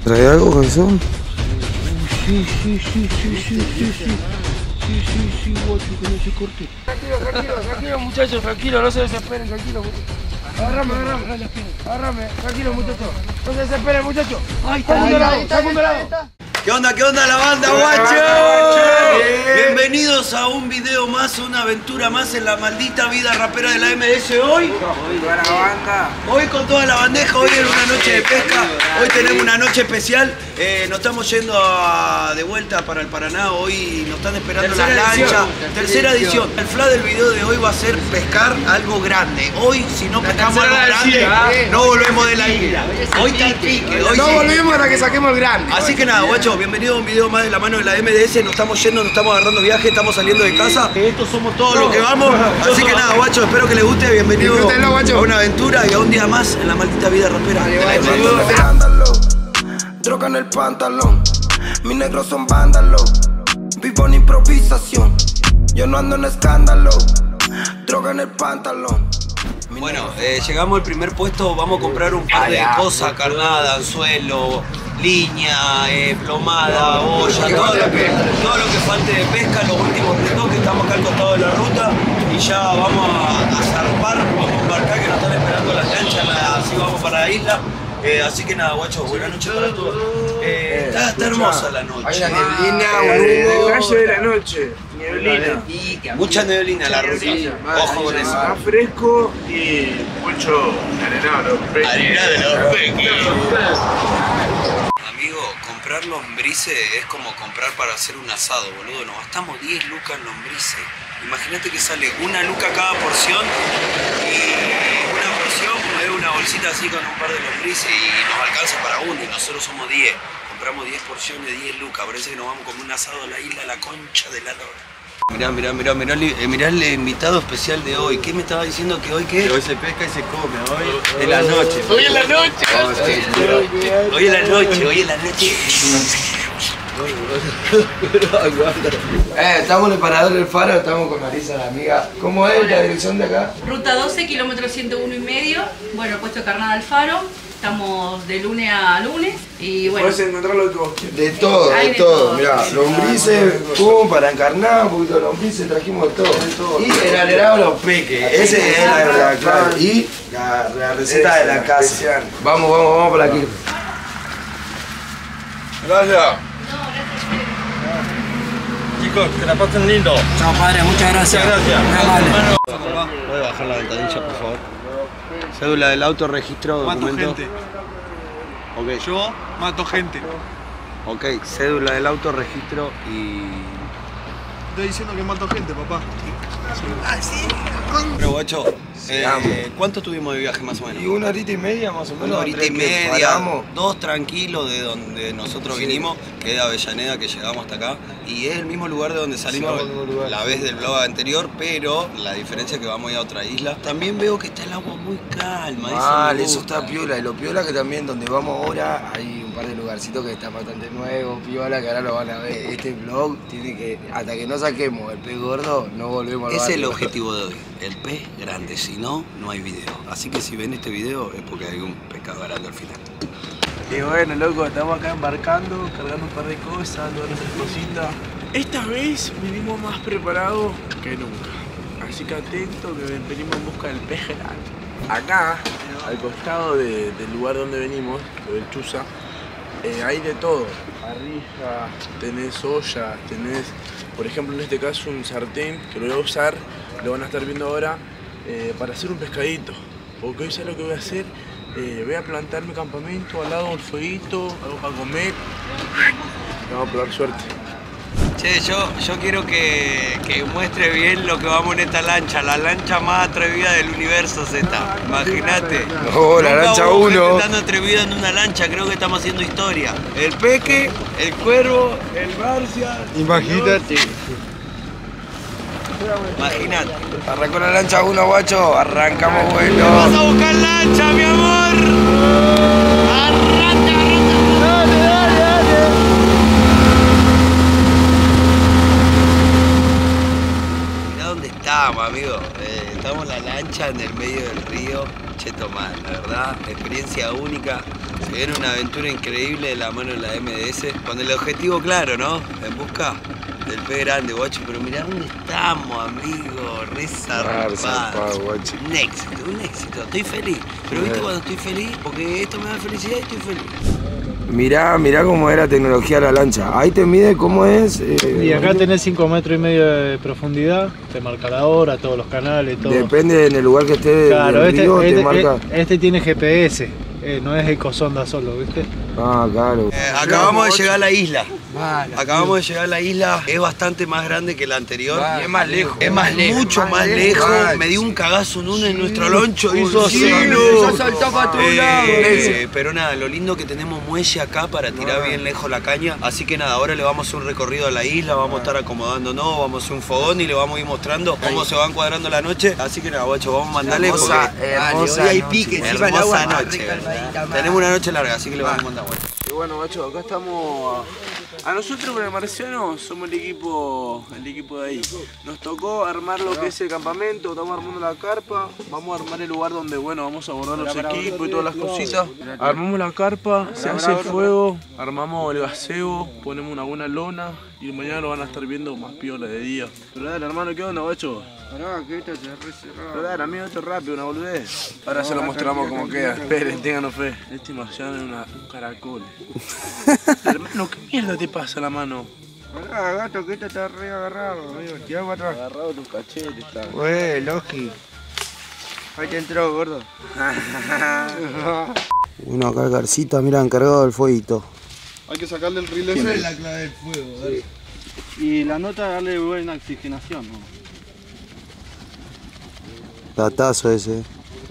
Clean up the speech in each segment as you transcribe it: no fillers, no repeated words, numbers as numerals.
¿Trae algo, cabezón? Sí, guacho, que no se corte. Tranquilo, muchachos, tranquilo, no se desesperen, tranquilo. Agárrame, tranquilo, muchachos. No se desesperen, muchachos. Ahí está, segundo lado. ¿Qué onda la banda, guacho? Bienvenidos a un video más, una aventura más en la maldita vida rapera de la MS hoy. Hoy con toda la bandeja, hoy en una noche de pesca. Hoy tenemos una noche especial. Nos estamos yendo de vuelta para el Paraná. Hoy nos están esperando las lanchas. Tercera edición. El flash del video de hoy va a ser pescar algo grande. Hoy, si no pescamos algo grande, no volvemos de la isla. Hoy está el pique. No volvemos hasta que saquemos el grande. Así que nada, guacho, bienvenido a un video más de la mano de la MDS. Nos estamos yendo, nos estamos agarrando viaje, estamos saliendo de casa. Estos somos todos los que vamos. Así que nada, guacho, espero que les guste. Bienvenido a una aventura y a un día más en la maldita vida rapera. Droga en el pantalón, mis negros son vándalos. Vivo en improvisación, yo no ando en escándalo. Droga en el pantalón. Bueno, llegamos al primer puesto, vamos a comprar un par de cosas, carnada, anzuelo, línea, plomada, olla, todo lo que falte de pesca, los últimos retoques, estamos acá al costado de la ruta y ya vamos a zarpar, vamos a embarcar que nos están esperando las lanchas, así vamos para la isla. Así que nada, guachos, buena noche para todos. Está hermosa la noche. Hay una neblina, un rayo de la noche. Neblina. Mucha neblina la ruta. Ojo con eso. Más fresco y mucho arenado. Amigo, comprar lombrices es como comprar para hacer un asado, boludo. Nos gastamos 10 lucas en lombrices. Imagínate que sale una luca cada porción y una porción es una bolsita así con un par de lombrices y nos alcanza para uno y nosotros somos 10. Compramos 10 porciones, 10 lucas. Parece que nos vamos como un asado a la isla, la concha de la lora. Mirá el invitado especial de hoy. ¿Qué me estaba diciendo que hoy qué? Hoy se pesca y se come, hoy en la noche. Hoy en la noche. Hoy en la noche. Estamos en el parador del Faro, estamos con Marisa, la amiga. ¿Cómo es la dirección de acá? Ruta 12, kilómetro 101,5. Bueno, puesto de Carnada al Faro. Estamos de lunes a lunes. Y bueno. Puedes encontrar lo que vos quieras. De todo. Mirá, lombrices, para encarnar, un poquito de lombrices, trajimos de todo. Y el alerado los peques, ese es la verdad, claro. Y la receta de la casa. Vamos por aquí. Gracias. Chicos, que la pasen lindo. Chao padre, muchas gracias. ¿Puede bajar la ventanilla, por favor? Cédula del auto, registro, documento. Mato gente. Ok. Yo mato gente. Ok, cédula del auto, registro y... Estoy diciendo que mato gente, papá. Pero guacho, ¿cuánto tuvimos de viaje más o menos? Y 1 horita y media más o menos. 1 horita y media, 2 tranquilos de donde nosotros vinimos, que es de Avellaneda, que llegamos hasta acá. Y es el mismo lugar de donde salimos la vez del vlog anterior, pero la diferencia es que vamos a ir a otra isla. También veo que está el agua muy calma. Eso está piola. Y lo piola que también donde vamos ahora hay un par de lugarcitos que están bastante nuevos, piola, que ahora lo van a ver. Este vlog tiene que, hasta que no saquemos el pez gordo, no volvemos al barrio. Ese es el objetivo de hoy, el pez grande, si no, no hay video. Así que si ven este video es porque hay un pescado grande al final. Y bueno, loco, estamos acá embarcando, cargando un par de cosas, todas nuestras cositas. Esta vez vinimos más preparados que nunca. Así que atento que venimos en busca del pez grande. Acá, al costado del lugar donde venimos, del Chuza, hay de todo. Parrilla, tenés ollas, tenés, por ejemplo, en este caso un sartén que lo voy a usar, lo van a estar viendo ahora, para hacer un pescadito. Porque hoy sé lo que voy a hacer. Voy a plantar mi campamento al lado del fueguito, algo para comer. Vamos a probar suerte. Che, yo quiero que muestre bien lo que vamos en esta lancha, la lancha más atrevida del universo, Z. Imagínate. No, la lancha 1. Estando atrevida en una lancha, creo que estamos haciendo historia. El Peque, el Cuervo, el Marcia. Imagínate. Imagínate. Arrancó la lancha 1, guacho. Arrancamos vuelo. ¡Vas a buscar lancha, mi amor! ¡Arranca! ¡Dale! Mirá dónde estamos, amigo. Estamos en la lancha en el medio del río. Cheto mal, la verdad. Experiencia única. Se viene una aventura increíble de la mano de la MDS, con el objetivo claro, ¿no? En busca del pez grande, guacho. Pero mirá dónde estamos, amigo. Re zarpado, guacho. Un éxito. Estoy feliz. Pero viste cuando estoy feliz, porque esto me da felicidad y estoy feliz. Mirá cómo es la tecnología de la lancha. Ahí te mide cómo es. Y acá tenés 5,5 metros de profundidad, te marca la hora, todos los canales, todo. Depende en el lugar que esté. Claro, del río, te marca. este tiene GPS, no es ecosonda solo, ¿viste? Ah, claro. Acabamos de llegar a la isla. Acabamos de llegar a la isla. Es bastante más grande que la anterior. Y es más lejos. Es mucho más lejos. Me dio un cagazo en uno en nuestro loncho. Hizo así. Ya saltó para tu lado. Pero nada, lo lindo que tenemos muelle acá para tirar bien lejos la caña. Así que nada, ahora le vamos a hacer un recorrido a la isla. Vamos a estar acomodándonos. Vamos a hacer un fogón y le vamos a ir mostrando cómo se va encuadrando la noche. Así que nada, guacho, vamos a mandarle. Hermosa noche. Tenemos una noche larga, así que le vamos a mandar, guacho. Y bueno, macho, acá estamos. A nosotros con el Marciano somos el equipo de ahí. Nos tocó armar lo que es el campamento, estamos armando la carpa, vamos a armar el lugar donde, bueno, vamos a abordar los equipos y todas las cositas. Armamos la carpa, se hace el fuego, armamos el gaseo, ponemos una buena lona y mañana lo van a estar viendo más piola de día. Pero dale, hermano, ¿qué onda, guacho? Pará, que esto se re cerrado. Pero dale, amigo, esto es rápido, una boludez. Ahora se lo mostramos como queda. Esperen, ténganos fe. Este Marciano es un caracol. Hermano, ¿qué mierda te pasa la mano? Pará, gato, que esto está re agarrado, amigo. Tirá para atrás. Agarrado tus cachetes, está. Logi. Ahí te entró, gordo. Uno acá, Garcita, mira, encargado del fueguito. Hay que sacarle el reel ese. la clave del fuego, dale. Y la nota es darle buena oxigenación, ¿no? Datazo ese.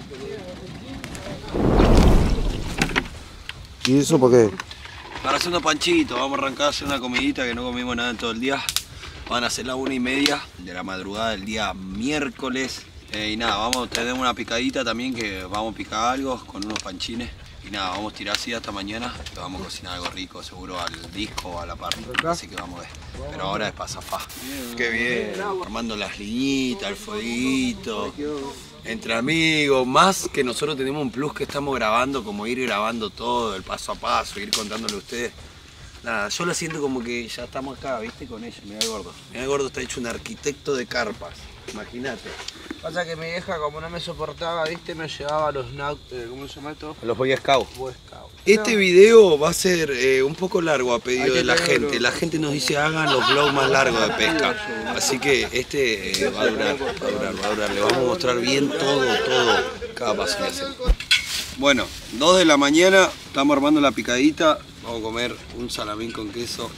¿Y eso por qué? Para hacer unos panchitos, vamos a arrancar a hacer una comidita que no comimos nada en todo el día. Van a ser las 1:30 de la madrugada del día miércoles. Y nada, vamos a tener una picadita también, que vamos a picar algo con unos panchines. Y nada, vamos a tirar así hasta mañana. Vamos a cocinar algo rico, seguro al disco o a la parrilla. Así que vamos a ver. Pero ahora es pasafá. Qué bien. Armando las liñitas, el fueguito. Entre amigos, más que nosotros tenemos un plus que estamos grabando, como ir grabando todo, el paso a paso, ir contándole a ustedes. Nada, yo lo siento como que ya estamos acá, ¿viste? Con ellos. Mirá el gordo. Mirá el gordo, está hecho un arquitecto de carpas. Imagínate. Pasa que mi vieja, como no me soportaba, ¿viste? Me llevaba a los ¿cómo se llama esto? Los Boy Scouts. Boy Scout. Este video va a ser un poco largo a pedido de la gente. La gente nos dice hagan los vlogs más largos de pesca. Así que este va a durar. Le vamos a mostrar bien todo, cada paso que hacemos. Bueno, 2 de la mañana, estamos armando la picadita. Vamos a comer un salamín con queso.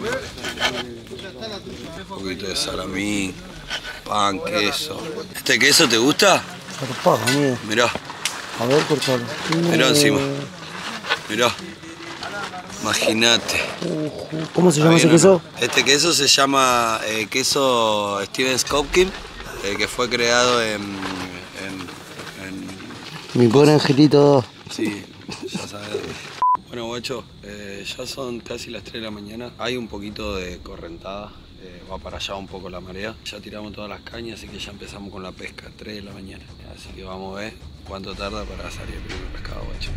Un poquito de salamín, pan, queso. ¿Este queso te gusta? Zarpado, amigo. Mirá. A ver, cortalo. Mirá encima. Mirá. Imagínate. ¿Cómo se llama ese queso? Este queso se llama queso Steven Skopkin, que fue creado en Mi pobre angelito. Sí, ya sabes. Bueno, guacho, ya son casi las 3 de la mañana. Hay un poquito de correntada. Va para allá un poco la marea. Ya tiramos todas las cañas, así que ya empezamos con la pesca, 3 de la mañana. Así que vamos a ver cuánto tarda para salir el primer pescado, guacho.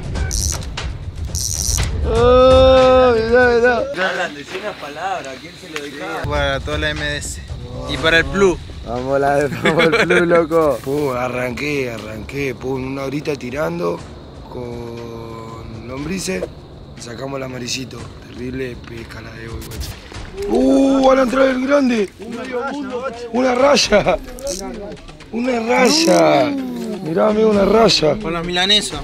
Hablan, decí unas palabras, ¿a quién se le dedicaba? Para toda la MDS. Y para el Plus. Vamos el plus, loco. Arranqué. Una horita tirando con lombrices. Sacamos el amarillito. Terrible pesca la de hoy, guacho. Van a entrar el grande. Una raya. Mirá, amigo, una raya. Con los milanesos.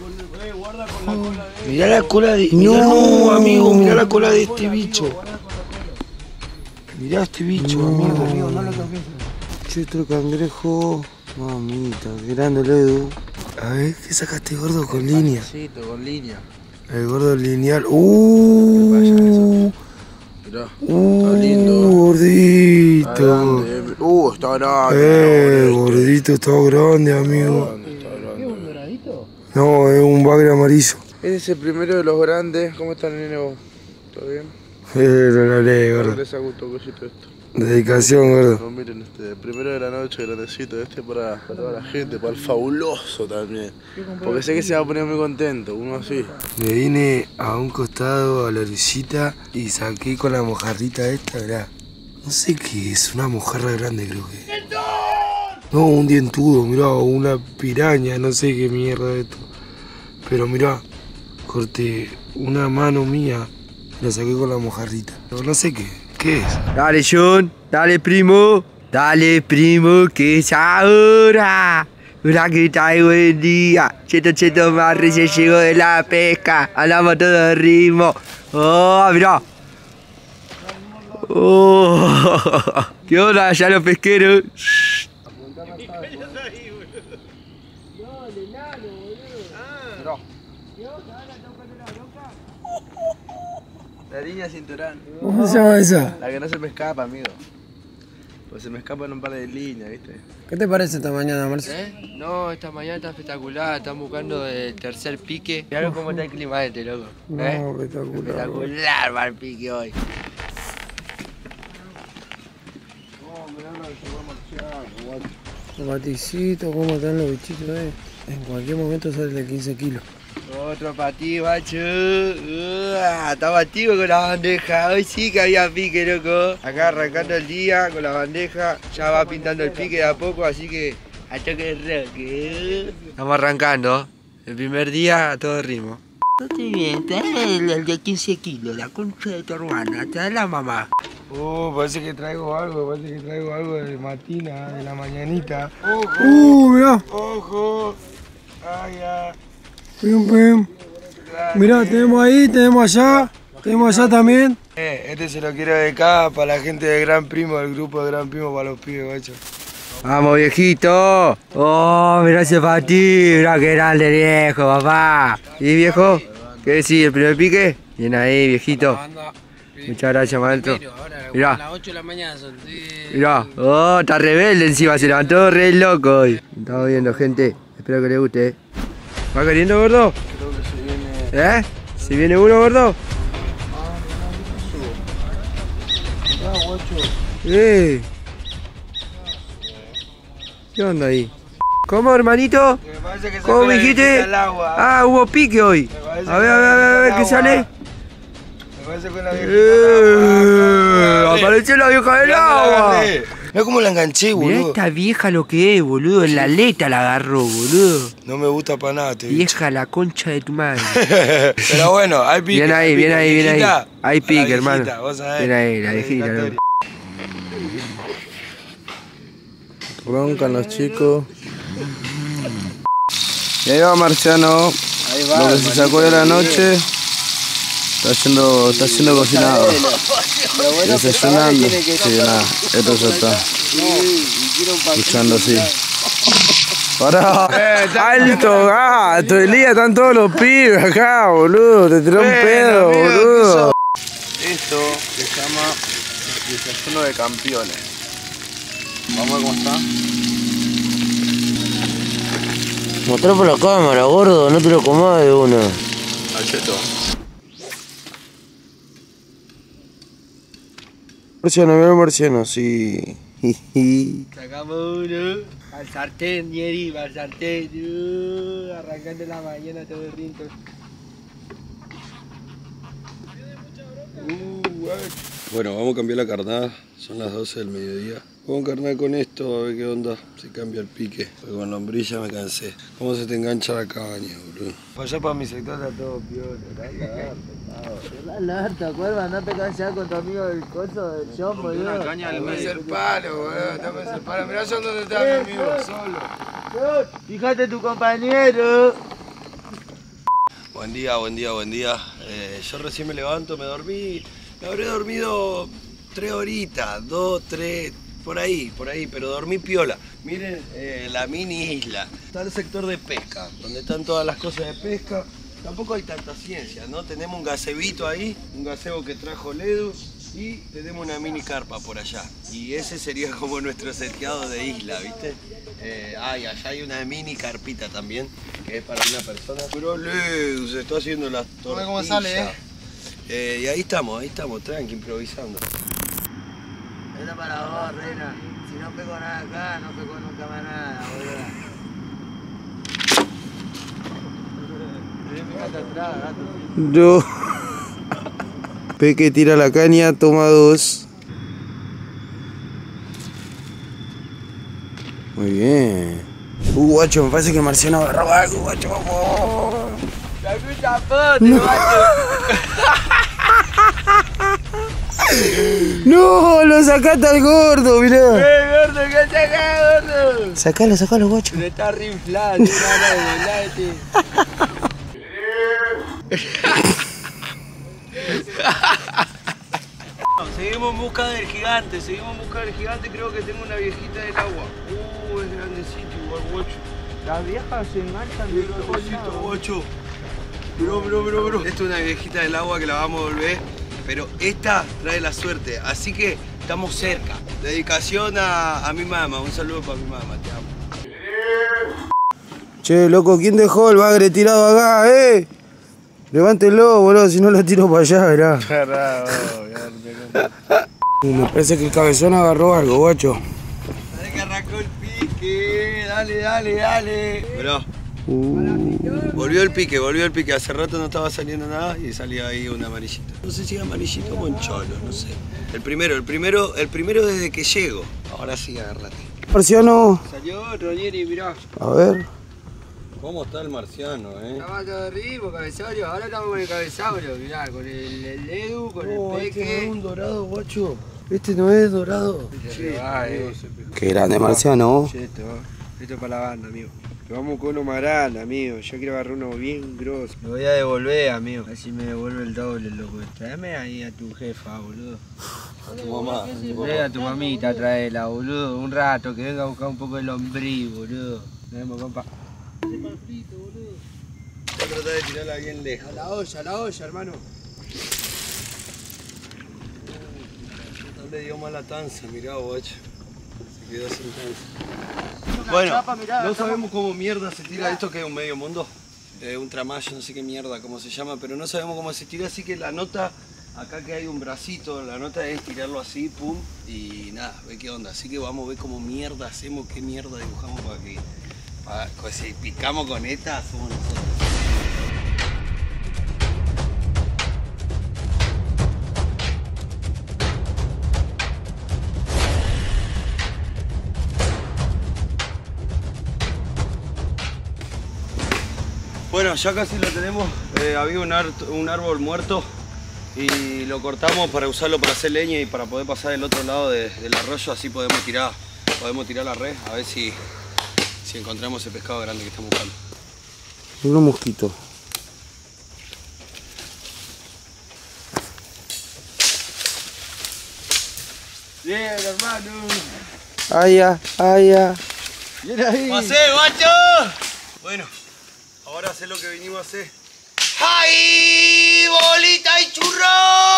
Mirá la cola de... No, amigo, mirá la cola de este bicho. Mirá este bicho, amigo, no lo toques. Che, otro cangrejo. Mamita, qué grande el Edu. A ver, ¿qué sacaste, gordo, con línea? Sí, con línea. El gordo lineal. Mirá, está lindo. Gordito. Está grande. Gordito, está grande, amigo. ¿Es un doradito? No, es un bagre amarillo. Este es el primero de los grandes. ¿Cómo están, nene, vos? ¿Todo bien? No lo leí, gordo. Les gusto cosito esto. Dedicación, gordo. No, miren, primero de la noche, grandecito, para toda la gente, para el fabuloso también. Porque sé que se va a poner muy contento, uno así. Me vine a un costado, a la orillita, y saqué con la mojarrita esta, mirá. No sé qué es, una mojarra grande creo que. No, un dientudo, mirá, o una piraña, no sé qué mierda es esto. Pero mirá, corté una mano mía, la saqué con la mojarrita. No sé qué es. Dale, John. Dale, primo. Dale, primo, que es ahora. Mira que trae buen día. Cheto, más recién llegó de la pesca. Hablamos todo de ritmo. Oh, mirá. Oh. ¿Qué onda allá los pesqueros? La línea cinturón. ¿Cómo se llama esa? La que no se me escapa, amigo. Pues se me escapan un par de líneas, ¿viste? ¿Qué te parece esta mañana, Marcio? No, esta mañana está espectacular. Están buscando el tercer pique. Mirá cómo está el clima loco. No, espectacular. Espectacular va el pique hoy. Baticito, ¿cómo están los bichitos, En cualquier momento sale de 15 kilos. Otro para ti, macho. Estaba activo con la bandeja. Hoy sí que había pique, loco. Acá arrancando el día con la bandeja. Ya va pintando el pique de a poco, así que a toque de rock. Estamos arrancando. El primer día a todo ritmo. No estoy bien, trae el de 15 kilos, la concha de tu hermana, trae la mamá. Parece que traigo algo de matina, de la mañanita. ¡Ojo! Mirá. ¡Ojo! ¡Ay, ya! Pim. Mirá, tenemos ahí, tenemos allá también. Este se lo quiero dedicar para la gente de Gran Primo, del grupo de Gran Primo, para los pibes, guacho. Vamos, viejito. Oh, gracias para ti, mirá qué grande viejo, papá. ¿Y viejo? ¿Qué decís, el primer pique? Bien ahí, viejito. Muchas gracias, maestro. Mirá. A las 8 de la mañana son. Mirá. Oh, está rebelde encima, se levantó re loco hoy. Estamos viendo, gente. Espero que les guste. ¿Va queriendo, gordo? Creo que se viene. ¿Se viene uno, gordo? ¿Qué onda ahí? ¿Cómo, hermanito? ¿Cómo me dijiste? Ah, hubo pique hoy. A ver, ¿qué sale? Apareció la vieja del agua. Mira cómo la enganché, boludo. Mirá esta vieja lo que es, boludo. En la aleta la agarró, boludo. No me gusta para nada, te Vieja la concha de tu madre. Pero bueno, hay pique. Bien ahí, bien ahí, bien ahí. Hay pique, hermano. Bien ahí, la viejita, loco. Roncan los chicos. Y ahí va Marciano. Ahí va, lo que se sacó de la noche. Está siendo cocinado. Desayunando. Sí, nada, esto ya está. Escuchando así. ¡Pará! ¡Alto gato! Elías, están todos los pibes acá, boludo. Te tiró un pedo, boludo. Esto se llama desayuno de campeones. Vamos a ver cómo está. Mostrá por la cámara, gordo, no te lo comas de una. Acheto. Marciano, sí. Sacamos uno. Al sartén, Yeri, al sartén. Arrancando la mañana todo el rincón. Bueno, vamos a cambiar la carnada. Son las 12 del mediodía. Vamos a carnar con esto, a ver qué onda. Se cambia el pique. Porque con lombrilla me cansé. ¿Cómo se te engancha la cabaña, boludo? Allá para mi sector está todo piola. Alerta, cuerva, no te canses con tu amigo del coso del shop, boludo. Dame el palo, boludo. Dame el palo. Mirá yo dónde está mi amigo, solo. Fíjate tu compañero. Buen día. Yo recién me levanto, me dormí. Me habré dormido 3 horitas, 2, 3, por ahí, pero dormí piola. Miren la mini isla. Está el sector de pesca, donde están todas las cosas de pesca. Tampoco hay tanta ciencia, ¿no? Tenemos un gazebito ahí, un gazebo que trajo Ledu y tenemos una mini carpa por allá. Y ese sería como nuestro seteado de isla, ¿viste? Y allá hay una mini carpita también, que es para una persona. Pero Ledu se está haciendo las tortillas. ¿Cómo sale, y ahí estamos, tranqui, improvisando. Esta para vos, reina. Si no pego nada acá, no pego nunca más nada, boludo. No. Peque tira la caña, toma 2. Muy bien. Guacho, me parece que el marciano agarró algo, guacho. No. No, lo sacaste al gordo, mirá. Gordo, ¿qué te acá, gordo? Sacalo, guacho. Le está reinflando, Seguimos en busca del gigante, creo que tengo una viejita del agua. Es grandecito igual, guacho. Las viejas se enganchan de los lado, guacho. Bro. Esta es una viejita del agua que la vamos a volver, pero esta trae la suerte, así que estamos cerca. Dedicación a mi mamá, un saludo para mi mamá, te amo. Che, loco, ¿quién dejó el bagre tirado acá, Levántelo, boludo, si no lo tiro para allá, verá. Me parece que el cabezón agarró algo, guacho. Dale que arrancó el pique, dale. Bro. Volvió el pique, hace rato no estaba saliendo nada y salía ahí un amarillito. No sé si es amarillito o moncholo, no sé. El primero desde que llego. Ahora sí, agárrate. Marciano. Salió Ronieri, mirá. A ver. ¿Cómo está el marciano, Estaba todo arriba, cabezaurio. Ahora estamos con el cabezaurio, mirá, con el Edu, con el Peque. Este no es un dorado, guacho. Este no es dorado. Sí, Qué grande marciano. Esto es para la banda, amigo. Que vamos con uno más grande, amigo. Yo quiero agarrar uno bien grosso. Lo voy a devolver, amigo. Así me devuelve el doble, loco. Tráeme ahí a tu jefa, boludo. A tu mamá. A tu mamita, tráela, boludo. Un rato, que venga a buscar un poco de lombriz, boludo. Nos vemos, compa. Voy a tratar de tirarla bien lejos. A la olla, hermano. No le dio mala tanza, mirá, guacho. Se quedó sin tanza. Bueno, no sabemos cómo mierda se tira esto, que es un medio mundo. Un tramayo, no sé qué mierda, cómo se llama, pero no sabemos cómo se tira, así que la nota, acá que hay un bracito, la nota es tirarlo así, pum, y nada, ve qué onda. Así que vamos a ver cómo mierda hacemos, qué mierda dibujamos para que... si picamos con esta, somos nosotros. Bueno, ya casi lo tenemos. Había un árbol muerto y lo cortamos para usarlo para hacer leña y para poder pasar del otro lado del arroyo. Así podemos tirar la red, a ver si encontramos el pescado grande que estamos buscando. Un mosquito. Bien, hermano. Allá. Bien ahí. ¡Pasé, guacho! Bueno, ahora sé lo que vinimos a hacer. ¡Ay, bolita y churro!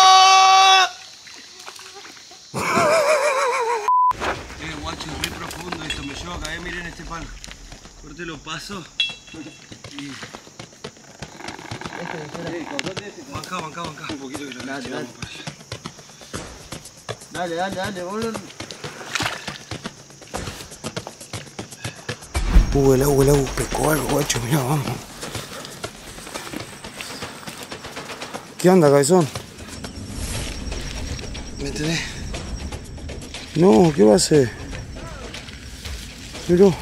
Guacho, es re profundo esto, me llevo a caer, miren este palo. Corte lo paso y... Bancá. Un poquito que lo tiramos para allá. Dale, boludo. El agua, pescó algo, guacho, mirá, vamos. ¿Qué onda, cabezón? ¿Me tenés? No, ¿qué va a hacer? Miró.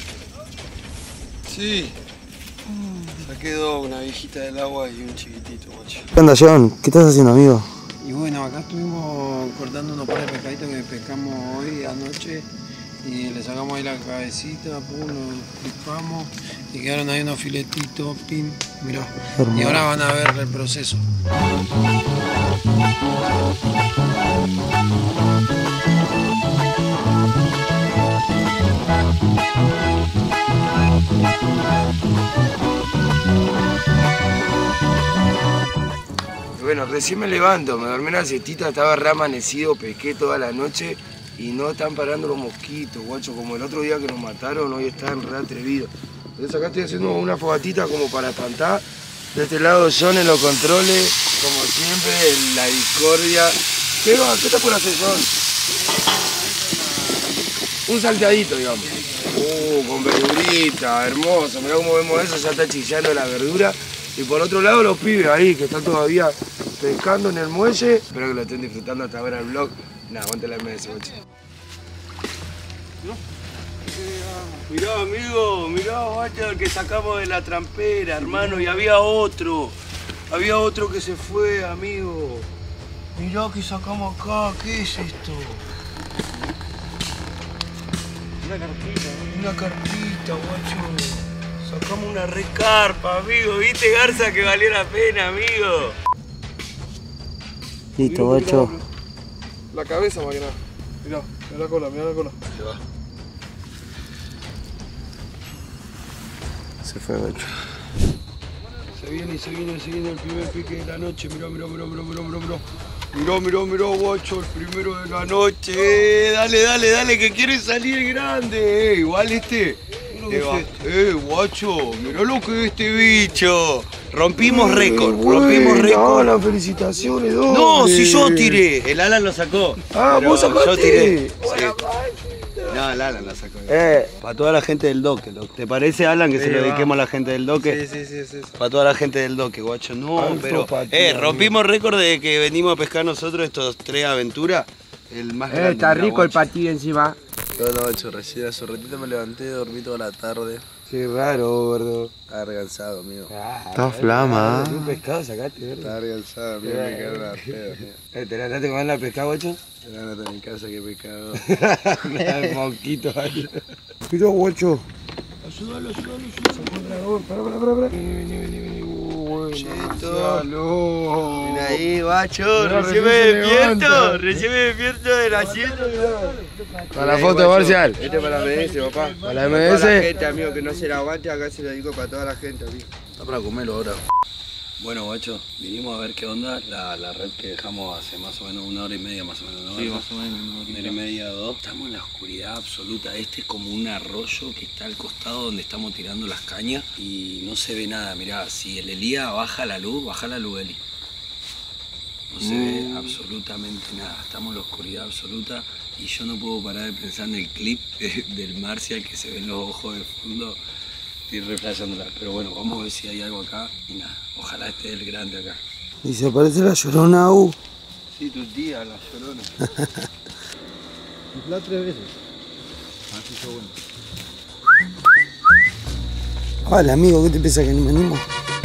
Sí. Saqué dos, una viejita del agua y un chiquitito, guacho. ¿Qué onda, John? ¿Qué estás haciendo, amigo? Y bueno, acá estuvimos cortando unos par de pescaditos que pescamos hoy anoche y le sacamos ahí la cabecita, pum, lo flipamos y quedaron ahí unos filetitos, pim, mirá. Y ahora van a ver el proceso. Bueno, recién me levanto, me dormí una siestita, estaba re amanecido, pesqué toda la noche y no están parando los mosquitos, guacho, como el otro día que nos mataron, hoy están re atrevidos. Entonces acá estoy haciendo una fogatita como para espantar. De este lado John en los controles, como siempre, en la discordia. ¿Qué está por hacer, John? Un salteadito, digamos. Con verdurita, hermoso. Mirá cómo vemos eso, ya está chillando la verdura. Y por otro lado los pibes ahí, que están todavía pescando en el muelle. Espero que lo estén disfrutando hasta ver el vlog. Nah, aguante la MS, boche. Mirá, amigo, mirá, guacho, el que sacamos de la trampera, hermano. Y había otro que se fue, amigo. Mirá que sacamos acá, ¿qué es esto? Una carpita, guacho. Sacamos una recarpa, amigo. ¿Viste, Garza, que valió la pena, amigo? Listo, guacho. La cabeza, Mariana. Mirá, mirá la cola, mirá la cola. Se va. Se fue, guacho. Se viene el primer pique de la noche. Mirá. Mirá, guacho, el primero de la noche. Dale, que quiere salir grande. Igual guacho, mirá lo que es este bicho. Rompimos récord. Hola, felicitaciones, ¿dónde? No, si yo tiré, el Alan lo sacó. Ah, vos sacaste. Yo tiré. Sí. No, el Alan lo sacó. Para toda la gente del doque. ¿Te parece, Alan, que se lo dediquemos a la gente del doque? Sí. Para toda la gente del doque, guacho. No, pero rompimos récord de que venimos a pescar nosotros estos 3 aventuras. El más grande. Está rico el patillo encima. Toda la noche, recién hace un ratito me levanté, dormí toda la tarde. Qué raro, gordo. Estaba regalzado, amigo. Está flama. Un pescado sacaste, ¿verdad? Estaba regalzado, amigo, me quedaron las pedas, amigo. ¿Te levantaste con la pescado, guacho? Te levantaste en mi casa, qué pescado. El moquito ahí. Mirá, guacho. Ayúdalo. Para. Vení. Cheto. Mira ahí, guacho. Mirá, Recién me despierto del asiento. Para la foto, Marcial. Este es para la MS, papá. Para la Para toda la MS. gente, amigo, que no se la aguante, acá se lo digo para toda la gente, amigo. Está para comerlo ahora. Bueno, guacho, vinimos a ver qué onda la red que dejamos hace más o menos 1 hora y media, más o menos, ¿no? Sí, más o menos. 1 hora y media, 2. Estamos en la oscuridad absoluta. Este es como un arroyo que está al costado donde estamos tirando las cañas y no se ve nada. Mirá, si el Elías baja la luz, Eli. No se ve absolutamente nada. Estamos en la oscuridad absoluta y yo no puedo parar de pensar en el clip del Marcial que se ven los ojos de fondo. Estoy reflejándola, pero bueno, vamos a ver si hay algo acá y nada, ojalá esté el grande acá. Y se aparece la Llorona, Sí, tu tía, la Llorona. Infla 3 veces. Así está bueno. Hola, amigo, ¿qué te piensas que no me animo?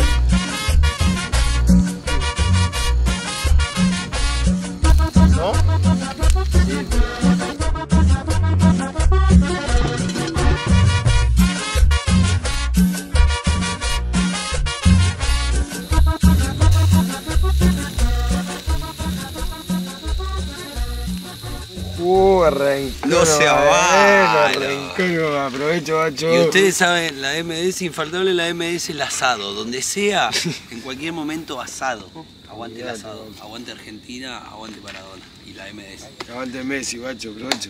Arrancó. No se va. Aprovecho, macho. Y ustedes saben, la MS, infaltable la MS, el asado. Donde sea, en cualquier momento asado. Aguante el asado. Aguante Argentina, aguante Maradona. Y la MS. Aguante Messi, guacho, aprovecho.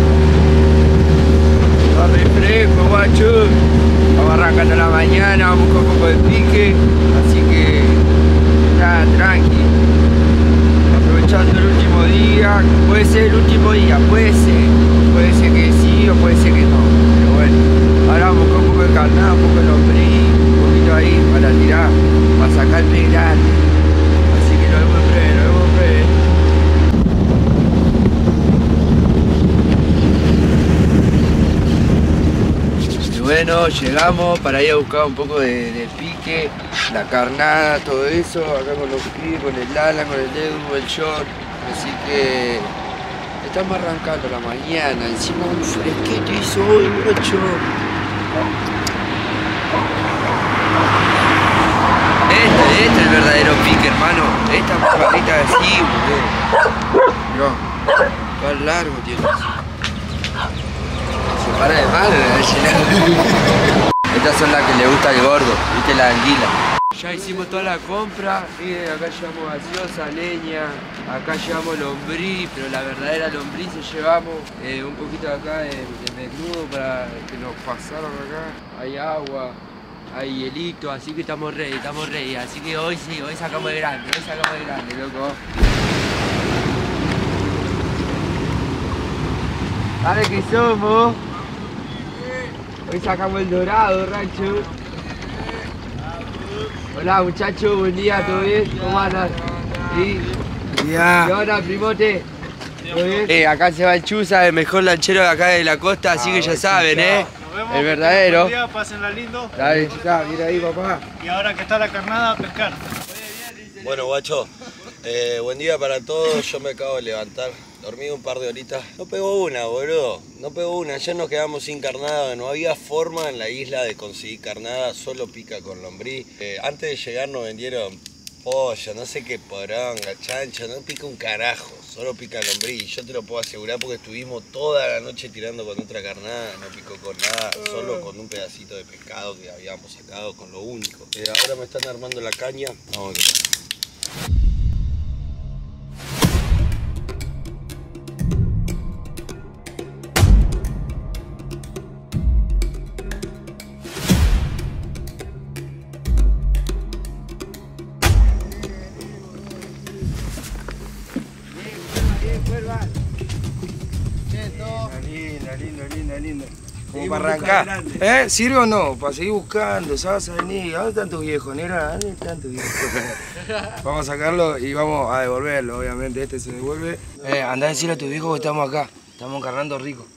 Está refresco, guacho. Vamos arrancando la mañana, vamos con un poco de pique. Así que está tranqui. Aprovechando el último día. Puede ser el último día, puede ser que sí o puede ser que no. Pero bueno, ahora vamos con un poco de carnada, un poco de lombriz, un poquito ahí para tirar, para sacar el pez grande. Así que nos vemos en breve, Y bueno, llegamos para ir a buscar un poco de pique, la carnada, todo eso, acá con los pibes, con el Alan, con el Edu, el John. Así que estamos arrancando la mañana, encima un fresquito hizo hoy, mucho. Este es el verdadero pique, hermano. Esta palita así, boludo. Mirá, tan largo tiene. Se para de madre la gallina. Estas son las que le gusta al gordo, viste, la anguila. Ya hicimos toda la compra, miren, acá llevamos gaseosa, leña, acá llevamos lombriz, pero la verdadera lombriz llevamos un poquito de acá de desnudo para que nos pasaron acá. Hay agua, hay hielito, así que estamos ready, así que hoy sí, hoy sacamos de grande, loco. Dale que somos. Hoy sacamos el dorado, rancho. Hola muchachos, buen día, ¿todo bien? ¿Cómo andan? ¿Sí? ¿Qué onda, primote? ¿Todo bien? Acá se va el Chuza, el mejor lanchero de acá de la costa, así que ya saben, el verdadero. Buen día, pásenla lindo. Dale, Chuza, mira ahí, papá. Y ahora que está la carnada, a pescar. Bueno, guacho, buen día para todos. Yo me acabo de levantar. Dormí un par de horitas. No pegó una, boludo. No pegó una. Ayer nos quedamos sin carnada. No había forma en la isla de conseguir carnada. Solo pica con lombriz. Antes de llegar nos vendieron pollo, no sé qué poronga, chancho. No pica un carajo. Solo pica lombriz. Yo te lo puedo asegurar porque estuvimos toda la noche tirando con otra carnada. No picó con nada. Solo con un pedacito de pescado que habíamos sacado, con lo único. Ahora me están armando la caña. Vamos a ver qué pasa. Lindo. Como para arrancar. ¿Sirve o no? Para seguir buscando, ¿sabes? ¿Dónde están tus viejos, nera? ¿Dónde están tus viejos? Vamos a sacarlo y vamos a devolverlo, obviamente. Este se devuelve. Andá a decirle a tus viejos que estamos acá. Estamos encarnando rico.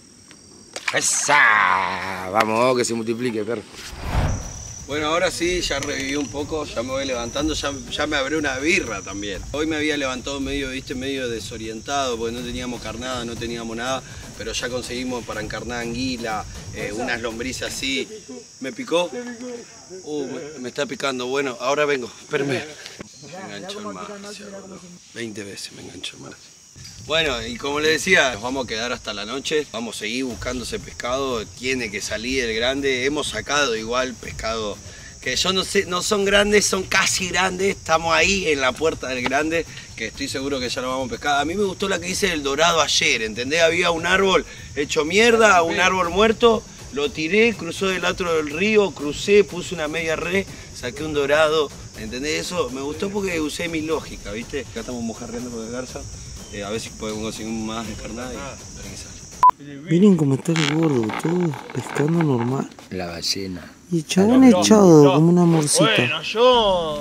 ¡Esa! Vamos, que se multiplique, perro. Bueno, ahora sí, ya reviví un poco, ya me voy levantando, ya me abré una birra también. Hoy me había levantado medio desorientado, porque no teníamos carnada, no teníamos nada, pero ya conseguimos para encarnar anguila, unas lombrices así. ¿Me picó? Me está picando. Bueno, ahora vengo, espérenme. Me enganchó el mar, 20 veces me enganchó el mar. Bueno, y como les decía, nos vamos a quedar hasta la noche, vamos a seguir buscando ese pescado, tiene que salir el grande. Hemos sacado igual pescado que yo no sé, no son grandes, son casi grandes, estamos ahí en la puerta del grande, que estoy seguro que ya lo vamos a pescar. A mí me gustó la que hice del dorado ayer, ¿entendés? Había un árbol hecho mierda, un árbol muerto, lo tiré, cruzó del otro del río, crucé, puse una media red, saqué un dorado, ¿entendés? Eso me gustó porque usé mi lógica, ¿viste? Acá estamos mojarreando con el garza. A ver si podemos conseguir más de carnada y ver qué sale. Miren cómo está el gordo, todo pescando normal. La ballena. Y el chabón echado como una morcita. Bueno, yo...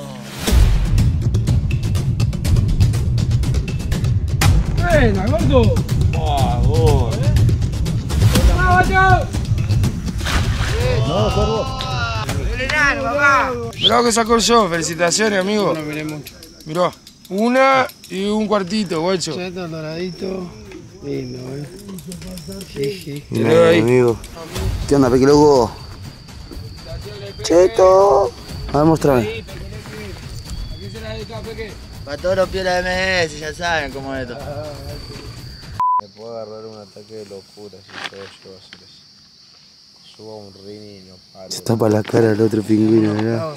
¡Venga, gordo! ¡Vamos! ¡Vamos, No, gordo. ¡Enano, papá! Mirá lo que sacó yo, felicitaciones, amigo. No miré mucho. Mirá, una y un cuartito, guacho. Cheto, doradito. Lindo, Sí. Mirá, amigo. ¿Qué onda, Peque Loco? Cheto. A ver, mostrame. Para todos los piolas de MS, ya saben cómo es esto. Me puedo agarrar un ataque de locura si todo yo a hacer eso. Subo a un ring y no paro. Se tapa la cara al otro pingüino, mirá.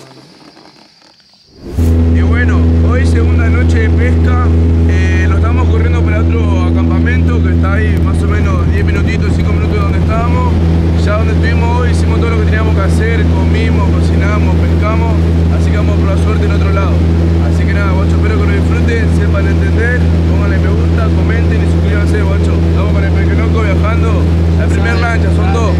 Y bueno, hoy segunda noche de pesca, lo estamos corriendo para otro acampamento que está ahí más o menos 10 minutitos, 5 minutos de donde estábamos. Ya donde estuvimos hoy hicimos todo lo que teníamos que hacer, comimos, cocinamos, pescamos, así que vamos por la suerte en otro lado. Así que nada, guacho, espero que lo disfruten, sepan entender, pónganle me gusta, comenten y suscríbanse, guacho. Estamos con el Peque Loco viajando, la primer lancha, son 2.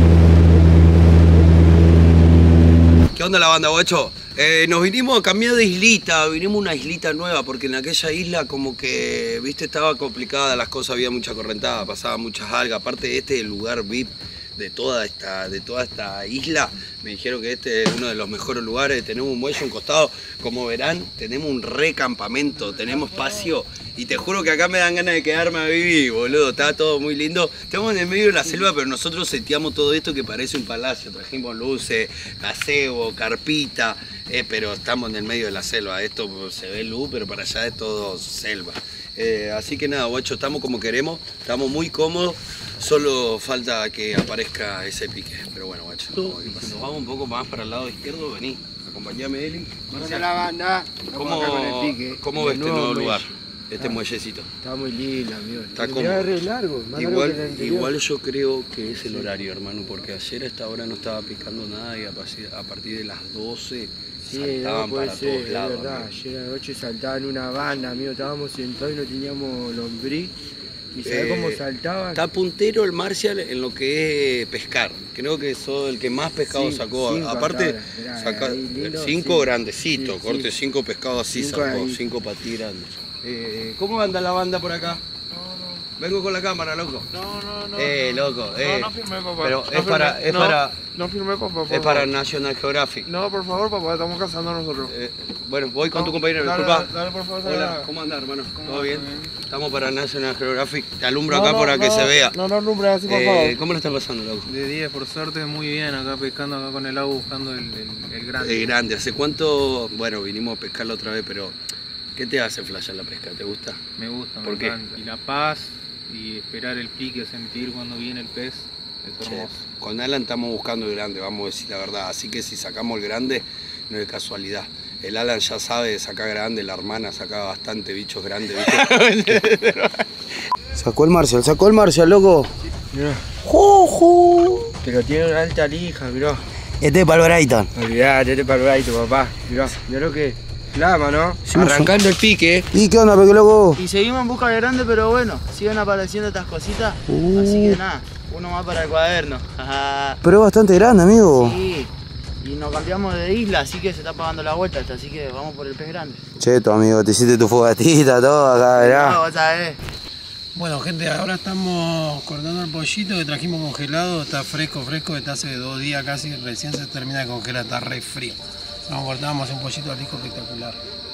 ¿Qué onda la banda, guacho? Nos vinimos a cambiar de islita, vinimos a una islita nueva porque en aquella isla como que, viste, estaba complicada las cosas, había mucha correntada, pasaban muchas algas. Aparte este es el lugar VIP de toda esta isla. Me dijeron que este es uno de los mejores lugares, tenemos un muelle a un costado, como verán, tenemos un recampamento, tenemos espacio y te juro que acá me dan ganas de quedarme a vivir, boludo, está todo muy lindo. Estamos en el medio de la selva, pero nosotros seteamos todo esto que parece un palacio, trajimos luces, gazebo, carpita, pero estamos en el medio de la selva, esto se ve luz, pero para allá es todo selva. Así que nada, guacho, estamos como queremos, estamos muy cómodos. Solo falta que aparezca ese pique, pero bueno, guacho, nos vamos un poco más para el lado izquierdo, vení, acompañame, Eli. Vamos a la banda. ¿Cómo ves este nuevo lugar, este muellecito? Está muy lindo, amigo. Está cómodo. Re largo, más largo que el anterior. Igual yo creo que es el horario, hermano, porque ayer a esta hora no estaba picando nada y a partir de las 12 saltaban para todos lados. Es verdad, ayer anoche saltaban una banda, amigo, estábamos sentados y no teníamos lombriz. ¿Y sabés cómo saltaba? Está puntero el Marcial en lo que es pescar. Creo que sos el que más pescado sacó. Aparte, saca 5 grandecitos, corte 5 pescados así sacó, 5 patí grandes. ¿Cómo anda la banda por acá? Vengo con la cámara, loco. No. Loco. No firmé, papá. Pero No firmé, papá. Es para National Geographic. No, por favor, papá, estamos casando nosotros. Bueno, voy con tu compañero, dale, disculpa. Dale, por favor. Hola, ¿cómo andás, hermano? ¿Todo bien? Estamos para National Geographic. Te alumbro acá para que se vea. No alumbre así, por favor. ¿Cómo lo están pasando, loco? De 10, por suerte, muy bien. Acá pescando acá con el agua, buscando el grande. El grande. ¿Hace cuánto? Bueno, vinimos a pescarlo otra vez, pero ¿qué te hace flashear la pesca? ¿Te gusta? Me gusta, ¿Por me qué? encanta. Y la paz y esperar el pique, sentir cuando viene el pez, es hermoso. Con Alan estamos buscando el grande, vamos a decir la verdad. Así que si sacamos el grande, no es casualidad. El Alan ya sabe sacar grande, la hermana saca bastante bichos grandes, ¿viste? Sacó el Marcial, loco. Mirá. ¡Juju! Pero tiene una alta lija, mirá. Este es para el Brighton. Olvidate, este para el papá. Mirá lo que flama, ¿no? Arrancando el pique. ¿Y qué onda, peque loco? Y seguimos en busca de grande, pero bueno, siguen apareciendo estas cositas. Así que nada, uno más para el cuaderno. Pero es bastante grande, amigo. Sí. Y nos cambiamos de isla, así que se está pagando la vuelta esta, así que vamos por el pez grande. Cheto, amigo, te hiciste tu fogatita, todo acá, verá. No, vos sabés. Bueno, gente, ahora estamos cortando el pollito que trajimos congelado. Está fresco, está hace 2 días casi, recién se termina de congelar, está re frío. Vamos a cortar, vamos a hacer un pollito al disco espectacular.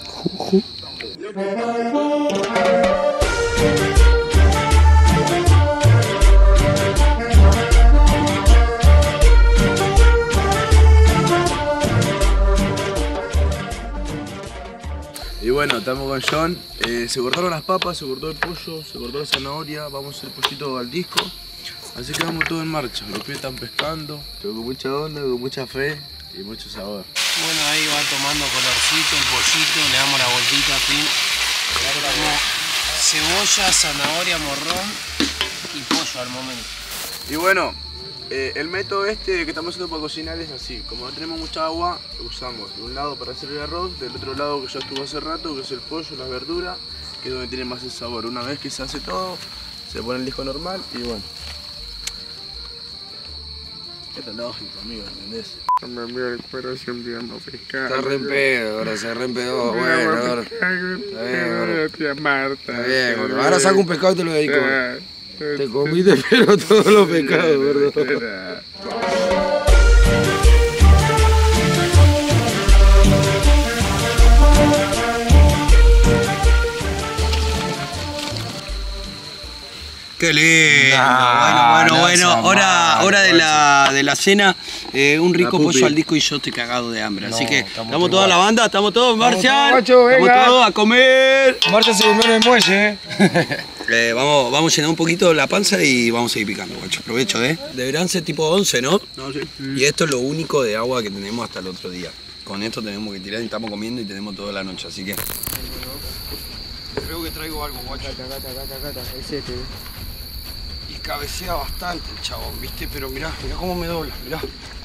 Y bueno, estamos con John. Se cortaron las papas, se cortó el pollo, se cortó la zanahoria. Vamos a hacer el pollito al disco. Así que vamos todo en marcha. Los pies están pescando, pero con mucha onda, con mucha fe y mucho sabor. Bueno, ahí va tomando colorcito el pollito, le damos la vueltita, pin. Le ponemos cebolla, zanahoria, morrón y pollo al momento. Y bueno, el método que estamos haciendo para cocinar es así. Como no tenemos mucha agua, usamos de un lado para hacer el arroz, del otro lado que ya estuvo hace rato, que es el pollo, las verduras, que es donde tiene más el sabor. Una vez que se hace todo, se pone el disco normal y bueno. Esto es lógico, amigo, ¿entendés? Me envió el cuero siempre ando pescado. Está re en pedo, ahora se re en pedo. Bueno, ahora. Está bien, Marta. Está bien, gordo. Ahora saco un pescado y te lo dedico. Te comiste pero todos los pescados, gordo. Qué lindo, bueno. Hora de la cena, un rico pollo al disco y yo estoy cagado de hambre. Así que estamos toda la banda, estamos todos, Marcial. Estamos todos a comer. Marta se comió en el muelle, Vamos a llenar un poquito la panza y vamos a ir picando, guacho. Aprovecho, Deberán ser tipo 11, ¿no? No, sí. Y esto es lo único de agua que tenemos hasta el otro día. Con esto tenemos que tirar y estamos comiendo y tenemos toda la noche, así que... Creo que traigo algo, guacho. Acá, es este. Y cabecea bastante el chabón, ¿viste? Pero mirá cómo me dobla, mirá.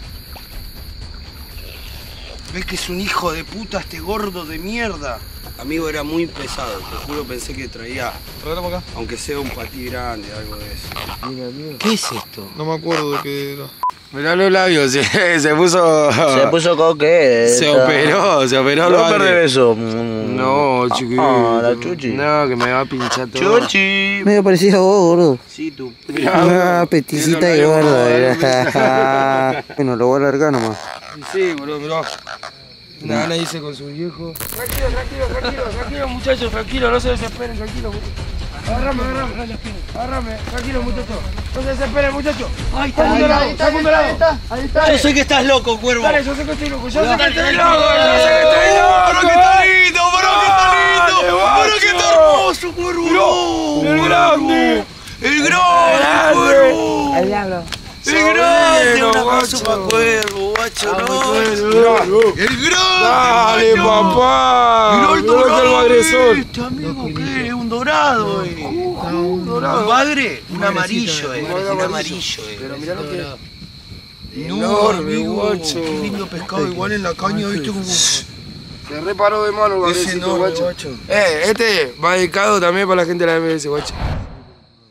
¿Ves que es un hijo de puta este gordo de mierda? Amigo, era muy pesado, te juro, pensé que traía, aunque sea un patí grande, algo de eso. Mira, amigo. ¿Qué es esto? No me acuerdo de qué era. Mirá los labios, se puso... Se puso coqueta. Se operó los No perdés labios. eso. No, chiquito. Ah, la chuchi. No, que me va a pinchar todo. ¡Chuchi! Medio parecido a vos, gordo. Sí, tú. Ah, peticita y gorda. Bueno, lo voy a alargar nomás. Sí, boludo, mirá. Una gana dice con su viejo. Tranquilo, muchachos, tranquilo, no se desesperen, tranquilo. Agárrame, tranquilo, muchachos. No se desesperen, muchachos. Ahí está, ahí está. Yo sé que estás loco, cuervo. Dale, yo sé que estoy loco, yo sé que estoy loco. ¡Pero que está lindo! ¡Pero que está hermoso, cuervo! El grande. ¡El grande, cuervo! El diablo. ¡El grande! Un abrazo para cuervo, guacho, no. ¡El grande! Dale, papá. Mirá el Mirá dorado el agresor. este, amigo, ¿qué? Es un dorado, Un bagre, un amarillo, un amarillo, Pero mirá lo que... Enorme, guacho. Qué lindo pescado, igual en la caña, viste como... Se reparó de mano el Es bagrecito, enorme, guacho. guacho. Este va dedicado también para la gente de la MS, guacho.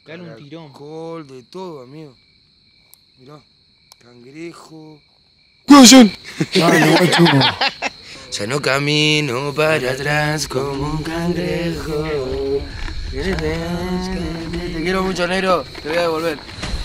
Pegar un tirón. Caracol, de todo, amigo. Mirá, cangrejo. ¡Cuállate! Ya no camino para atrás como un cangrejo. Te quiero mucho, negro. Te voy a devolver.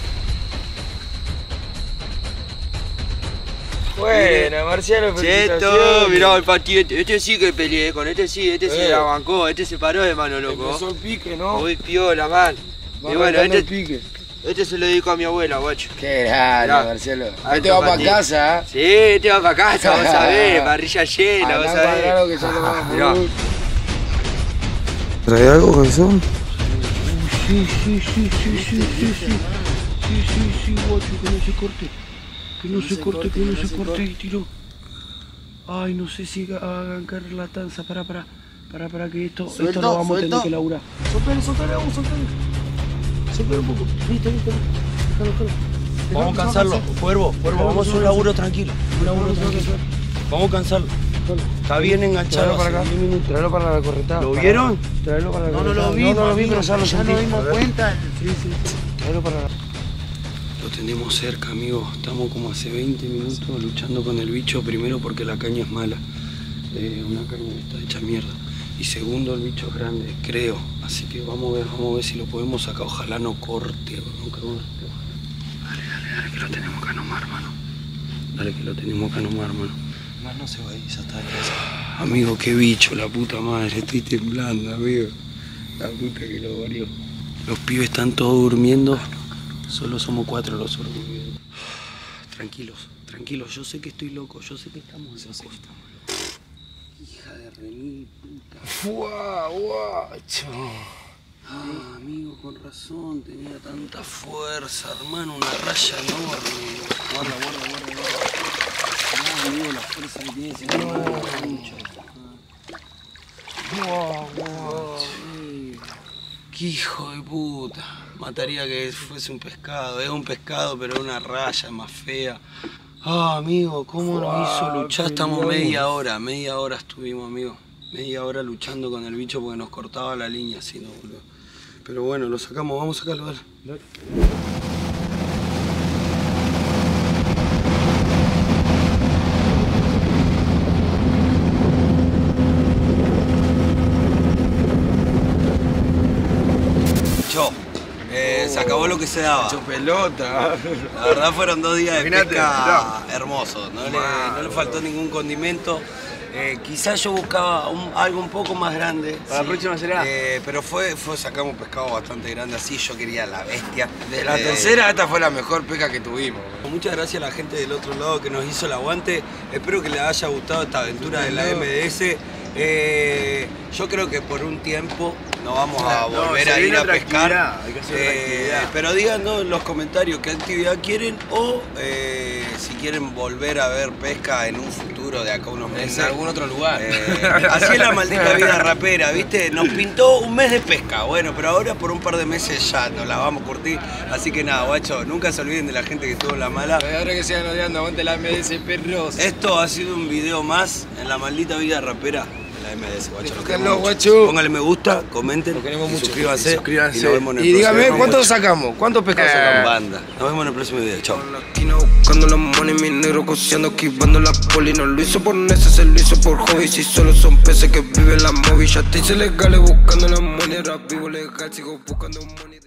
Buena, Marciano, Cheto, mirá el partido. Este sí que peleé, con este sí la bancó, este se paró de mano, loco. Empezó el pique, ¿no? Muy piola, man. Va Y bueno, el pique. este se lo dedico a mi abuela, guacho. Qué grande, Mirá. Marcelo. Ahí Este va para para ti. casa, ¿eh? Sí, este va para casa, vos sabés, parrilla llena, vos sabés. Claro que ya lo vamos. Mirá. ¿Trae algo, Cabezón? Sí, guacho, que no se corte. Que no se corte y tiró. Ay, no sé si hagan caer la tanza. Para que esto lo vamos a tener que laburar. Soltale, un poco. Listo. Déjalo. Vamos a cansarlo, Cuervo, vamos a un laburo tranquilo. Vamos a cansarlo. Está bien enganchado para acá. Tráelo para la corretada. ¿Lo vieron? Tráelo para la No corretada. lo vimos, No lo vi, pero ya lo ya sentí. nos dimos cuenta. Tráelo para la... Lo tenemos cerca, amigo. Estamos como hace 20 minutos luchando con el bicho. Primero porque la caña es mala. Una caña que está hecha mierda. Y segundo, el bicho es grande, creo. Así que vamos a ver si lo podemos sacar. Ojalá no corte. Dale, que lo tenemos que anomar, hermano. Más no se va a ir, ya está. Amigo, qué bicho, la puta madre. Estoy temblando, amigo. La puta que lo varió. Los pibes están todos durmiendo. Solo somos 4 los sordos. Tranquilos. Yo sé que estoy loco. Yo sé que estamos locos. Hija de remil, puta. Guacho. Ah, amigo, con razón. Tenía tanta fuerza, hermano. Una raya enorme. Guarda. Ah, amigo, la fuerza que tiene ese mucho. Qué hijo de puta. Mataría que fuese un pescado. Es un pescado, pero es una raya más fea. Ah, amigo, ¿cómo nos hizo luchar? Estamos media hora estuvimos, amigo. Media hora luchando con el bicho porque nos cortaba la línea, si no, boludo. Pero bueno, lo sacamos, vamos a sacarlo, dale. Se acabó lo que se daba. Hecho pelota. La verdad fueron 2 días de Imagínate, pesca hermosos. No le faltó ningún condimento. Quizás yo buscaba algo un poco más grande. Para la próxima será. Pero sacamos pescado bastante grande así. Yo quería la bestia. De la tercera, esta fue la mejor pesca que tuvimos. Muchas gracias a la gente del otro lado que nos hizo el aguante. Espero que les haya gustado esta aventura de la MDS. Yo creo que por un tiempo no vamos a volver a ir a pescar. Hay que hacer otra actividad. Pero díganos en los comentarios qué actividad quieren o si quieren volver a ver pesca en un futuro de acá a unos meses. En algún otro lugar. Así es la maldita vida rapera, ¿viste? Nos pintó un mes de pesca, bueno, pero ahora por un par de meses ya nos la vamos a curtir. Así que nada, guacho, nunca se olviden de la gente que estuvo en la mala. Ahora que sigan odiando, aguante la MDS, perros. Esto ha sido un video más en la maldita vida rapera. La MDS, guacho. Disfrútenlo, guacho. Póngale me gusta, comenten, Lo queremos mucho. suscríbanse. Y nos vemos en el Y dígame, próximo ¿cuántos video. sacamos? ¿Cuántos pescados sacamos? Banda. Nos vemos en el próximo video. Chao. Latino buscando la money, mi negro coseando, esquivando la poli. No lo hizo por neces, se lo hizo por hobby. Si solo son peces que viven la movie. Ya te hice legales buscando la money, rap vivo legal, sigo buscando money.